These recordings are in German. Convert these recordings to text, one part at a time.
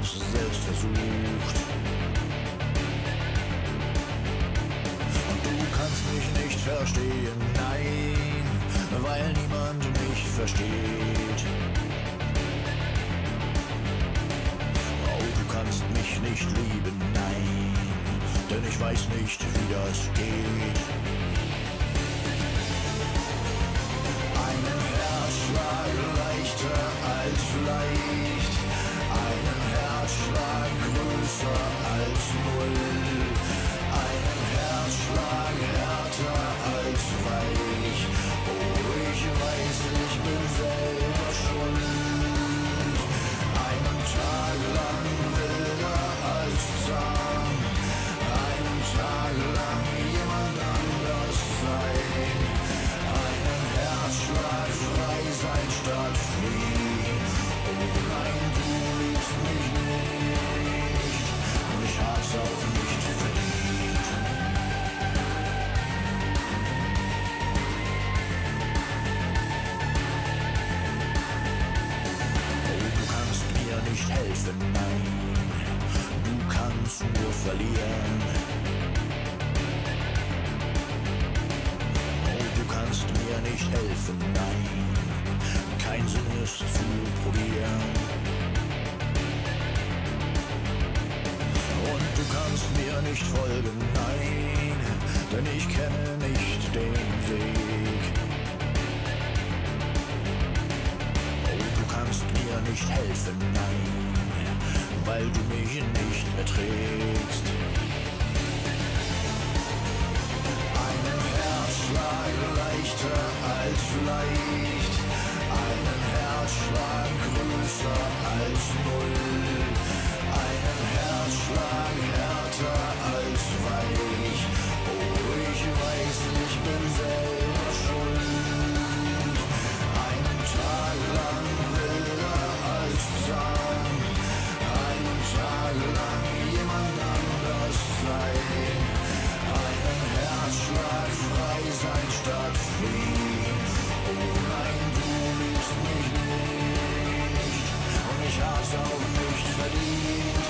hab's selbst versucht. Und du kannst mich nicht verstehen, nein, weil niemand mich versteht. Oh, du kannst mich nicht lieben, nein, denn ich weiß nicht, wie das geht. Einen Herzschlag leichter als leicht, einen Herzschlag größer als null, einen Herzschlag härter als weich. Oh, ich weiß, ich bin selber schuld. Einen Tag lang wilder als zahm, einen Tag lang jemand anders sein, einen Herzschlag frei sein statt fliehen. Oh nein, du liebst mich nicht und ich hab's auch nicht verdient. Oh, du kannst mir nicht helfen, nein, du kannst nur verlieren. Oh, du kannst mir nicht helfen, nein, kein Sinn ist zu probieren. Und du kannst mir nicht folgen, nein, denn ich kenne nicht den Weg. Oh, du kannst mir nicht helfen, nein, weil du mich nicht erträgst. Einen Herzschlag leichter als leicht, einen Herzschlag größer als null, einen Herzschlag härter als weich. Oh, ich weiß, ich bin selber schuld. Einen Tag lang wilder als zahm, einen Tag lang jemand anders sein, einen Herzschlag frei sein statt fliehen. Oh nein, du liebst mich nicht und ich hab's auch nicht verdient.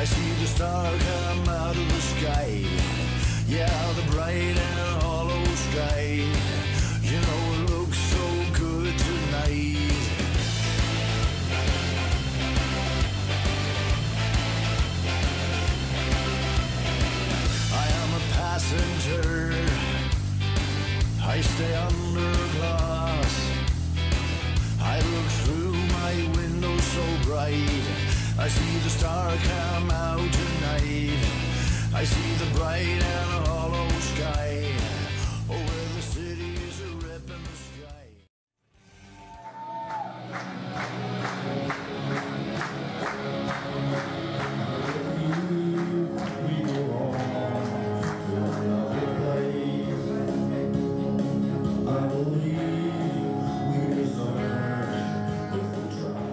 I see the star come out of the sky. Yeah, the bright and hollow sky. You know it looks so good tonight. I am a passenger. I stay under glass. I look through my window so bright. I see the star come out tonight. I see the bright and hollow sky. Oh, where the cities are ripping the sky. We go on to another place. I believe we deserve if we try.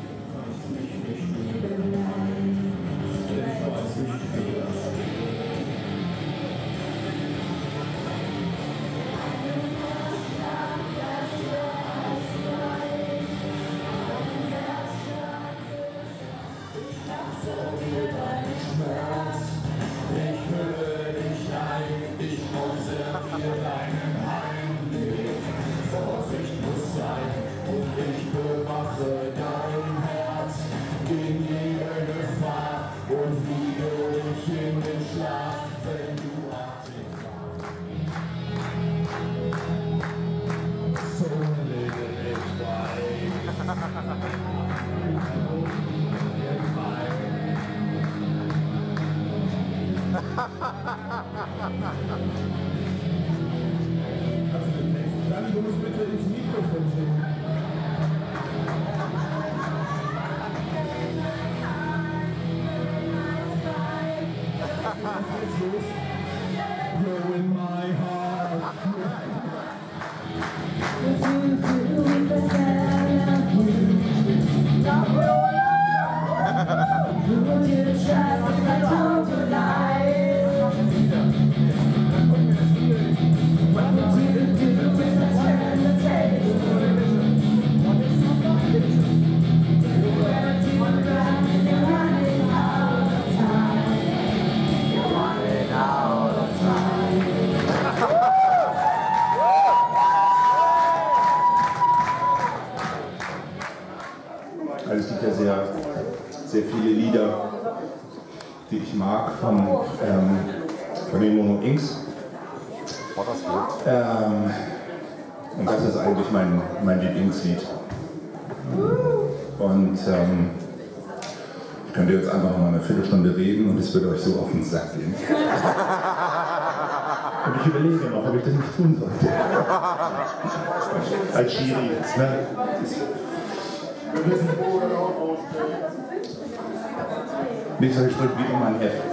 Vorsicht muss sein und ich bewache dein Herz gegen jede Gefahr und wiege dich in den Schlaf, wenn du artig warst. So lebe ich bei. Dann du musst bitte ins Mikrofon singen. Was ist los? You're in my heart. What do you do with the sound of you? Who would you trust if I told you lies? What would you do if I turn the table? Where do you run and you're running out of time? You're running out of time. Also es gibt ja sehr viele Lieder, die ich mag von den Mono Inks. Und das ist eigentlich mein Lieblingslied. Und ich könnte jetzt einfach mal eine Viertelstunde reden und es würde euch so auf den Sack gehen. Und ich überlege noch, ob ich das nicht tun sollte. Als Schiri jetzt, ne? Nächster Schritt wie immer ein F.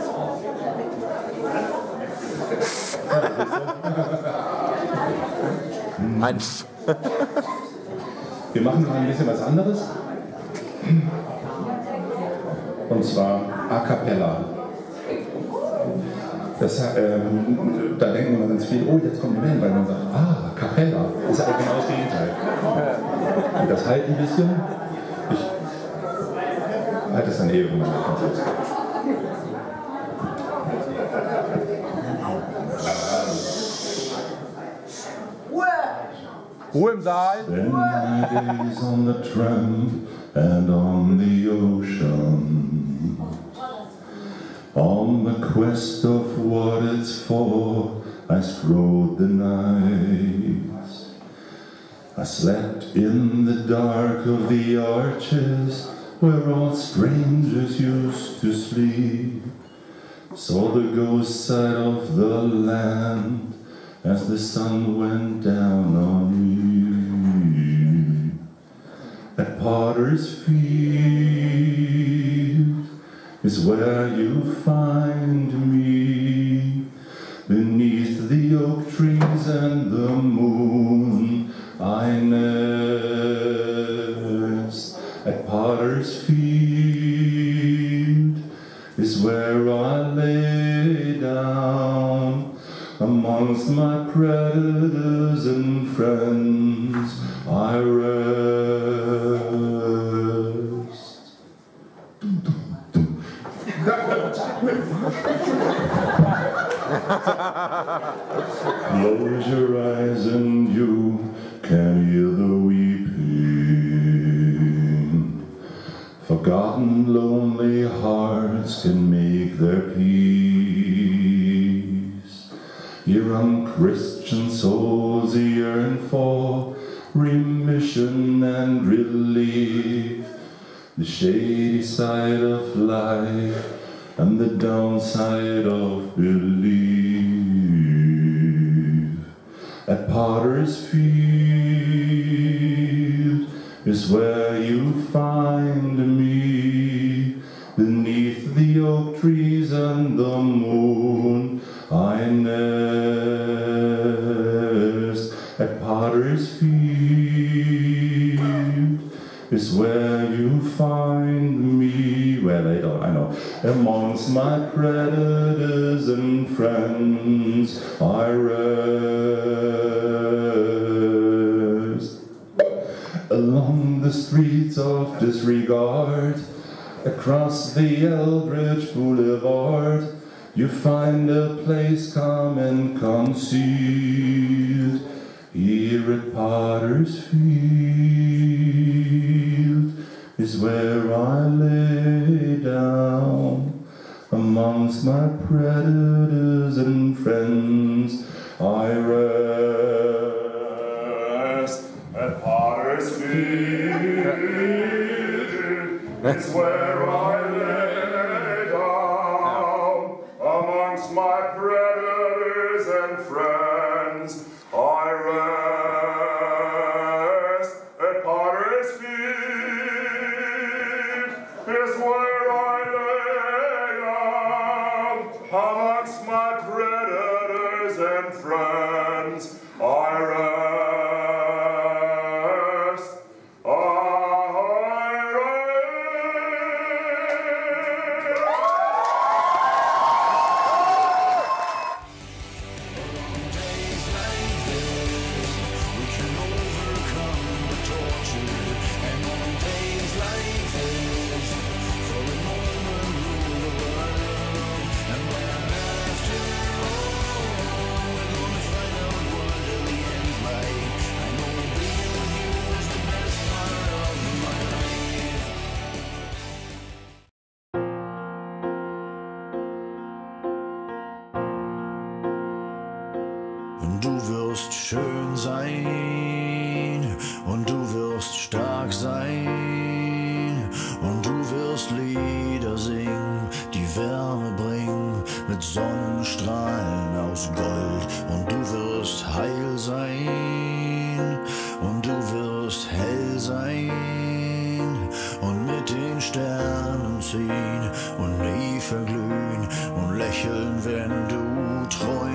Ein F. Wir machen noch ein bisschen was anderes. Und zwar A Cappella. Das, da denken wir ganz viel, oh, jetzt kommt die Band, weil man sagt, ah, Cappella. Das ist aber genau das Gegenteil. Und das halt ein bisschen. Ich halte es dann eben mal. Ruhe im Saal. Spend my days on the tram and on the ocean, on the quest of what it's for, I strode the nights. I slept in the dark of the arches where all strangers used to sleep, saw the ghost side of the land as the sun went down on me. At Potter's Field is where you find me, beneath the oak trees and the moon I nest. At Potter's Field is where I lay down amongst my predators and friends. I rest. Close your eyes and you can hear the weeping. Forgotten, lonely hearts can make their peace. Your unchristian souls yearn for remission and relief. The shady side of life and the downside of belief. At Potter's Field is where you find me. Beneath the oak trees and the moon I nest. At Potter's Field is where you find me. Well, I know. Amongst my predators and friends I rest. Along the streets of disregard, across the Eldridge Boulevard, you find a place calm and concealed. Here at Potter's Field is where I lay down. Amongst my predators and friends I rest. At Potter's Field is where I lay down. Amongst my predators and friends I rest. At Potter's Field is where I lay down. Amongst my predators and friends I rest. Und du wirst schön sein, und du wirst stark sein, und du wirst Lieder singen, die Wärme bringen, mit Sonnenstrahlen aus Gold. Und du wirst heil sein, und du wirst hell sein, und mit den Sternen ziehen und nie verglühen und lächeln, wenn du träumst.